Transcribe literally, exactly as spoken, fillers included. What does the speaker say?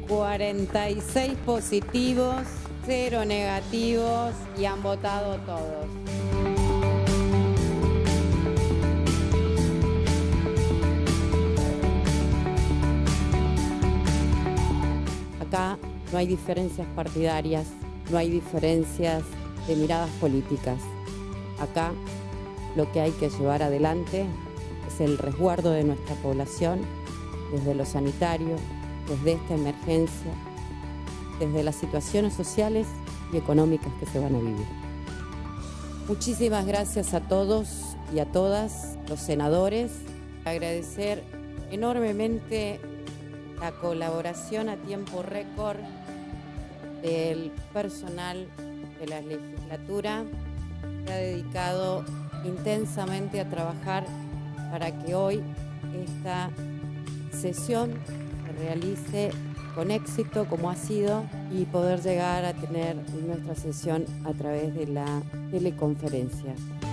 cuarenta y seis positivos, cero negativos y han votado todos. Acá no hay diferencias partidarias, no hay diferencias de miradas políticas. Acá lo que hay que llevar adelante es el resguardo de nuestra población desde lo sanitario, desde esta emergencia, desde las situaciones sociales y económicas que se van a vivir. Muchísimas gracias a todos y a todas los senadores. Agradecer enormemente la colaboración a tiempo récord del personal de la legislatura que ha dedicado intensamente a trabajar para que hoy esta sesión se realice con éxito como ha sido y poder llegar a tener nuestra sesión a través de la teleconferencia.